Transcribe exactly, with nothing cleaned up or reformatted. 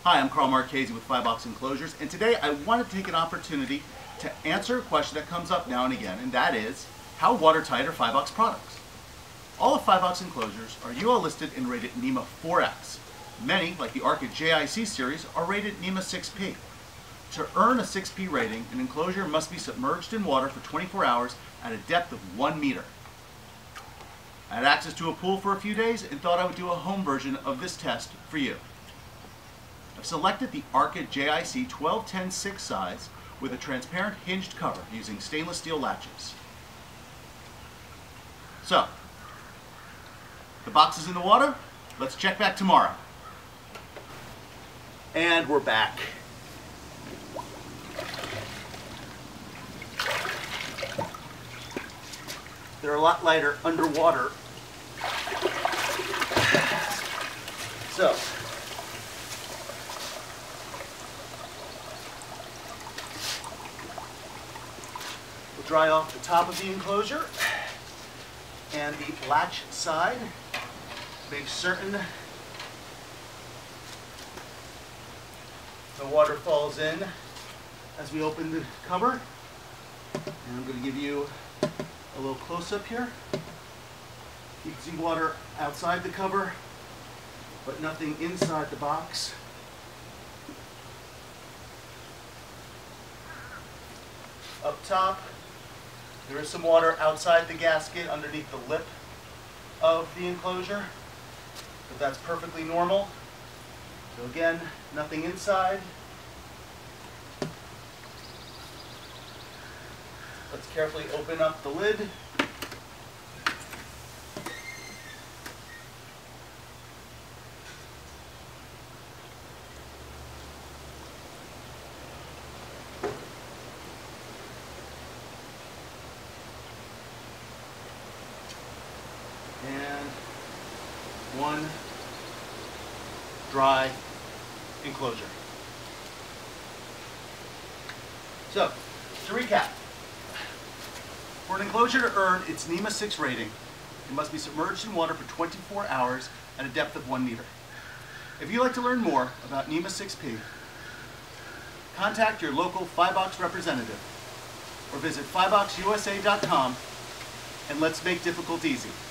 Hi, I'm Carl Marchese with Fibox Enclosures, and today I wanted to take an opportunity to answer a question that comes up now and again, and that is, how watertight are Fibox products? All of Fibox Enclosures are U L listed and rated NEMA four X. Many, like the Arca J I C series, are rated NEMA six P. To earn a six P rating, an enclosure must be submerged in water for twenty-four hours at a depth of one meter. I had access to a pool for a few days and thought I would do a home version of this test for you. I've selected the Arca J I C twelve ten six size with a transparent hinged cover using stainless steel latches. So, the box is in the water. Let's check back tomorrow. And we're back. They're a lot lighter underwater. So, we'll dry off the top of the enclosure and the latch side. Make certain the water falls in as we open the cover. And I'm going to give you a little close-up here. You can see water outside the cover, but nothing inside the box. Up top, there is some water outside the gasket underneath the lip of the enclosure, but that's perfectly normal. So again, nothing inside. Let's carefully open up the lid. And one dry enclosure. So, to recap, for an enclosure to earn its NEMA six rating, it must be submerged in water for twenty-four hours at a depth of one meter. If you'd like to learn more about NEMA six P, contact your local Fibox representative or visit fibox U S A dot com and let's make difficult easy.